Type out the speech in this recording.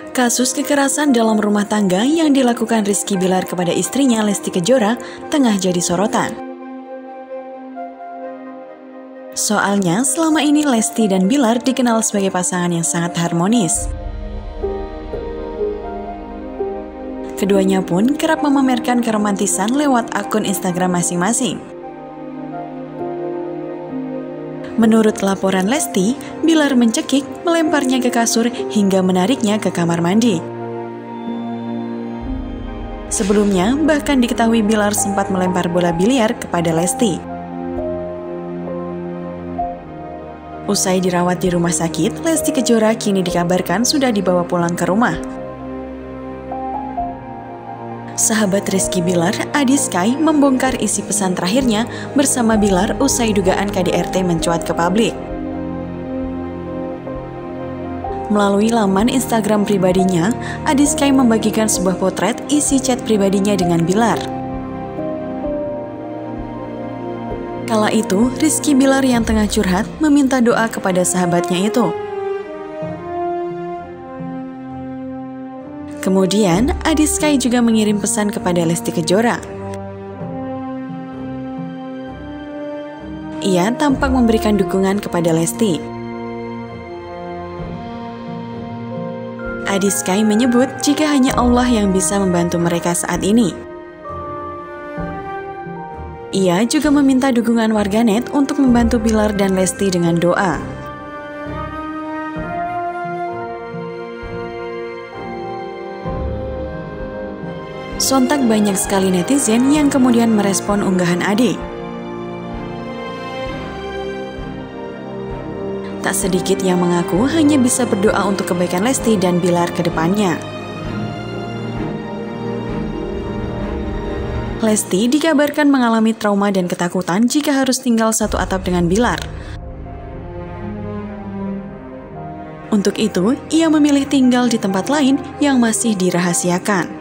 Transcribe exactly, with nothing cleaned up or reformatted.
Kasus kekerasan dalam rumah tangga yang dilakukan Rizky Bilar kepada istrinya Lesti Kejora tengah jadi sorotan. Soalnya, selama ini Lesti dan Bilar dikenal sebagai pasangan yang sangat harmonis. Keduanya pun kerap memamerkan keromantisan lewat akun Instagram masing-masing. Menurut laporan Lesti, Bilar mencekik, melemparnya ke kasur hingga menariknya ke kamar mandi. Sebelumnya, bahkan diketahui Bilar sempat melempar bola biliar kepada Lesti. Usai dirawat di rumah sakit, Lesti Kejora kini dikabarkan sudah dibawa pulang ke rumah. Sahabat Rizky Bilar, Adi Sky, membongkar isi pesan terakhirnya bersama Bilar usai dugaan K D R T mencuat ke publik. Melalui laman Instagram pribadinya, Adi Sky membagikan sebuah potret isi chat pribadinya dengan Bilar. Kala itu, Rizky Bilar yang tengah curhat meminta doa kepada sahabatnya itu. Kemudian, Adi Sky juga mengirim pesan kepada Lesti Kejora. Ia tampak memberikan dukungan kepada Lesti. Adi Sky menyebut jika hanya Allah yang bisa membantu mereka saat ini. Ia juga meminta dukungan warganet untuk membantu Bilar dan Lesti dengan doa. Sontak banyak sekali netizen yang kemudian merespon unggahan Adi. Tak sedikit yang mengaku hanya bisa berdoa untuk kebaikan Lesti dan Bilar ke depannya. Lesti dikabarkan mengalami trauma dan ketakutan jika harus tinggal satu atap dengan Bilar. Untuk itu, ia memilih tinggal di tempat lain yang masih dirahasiakan.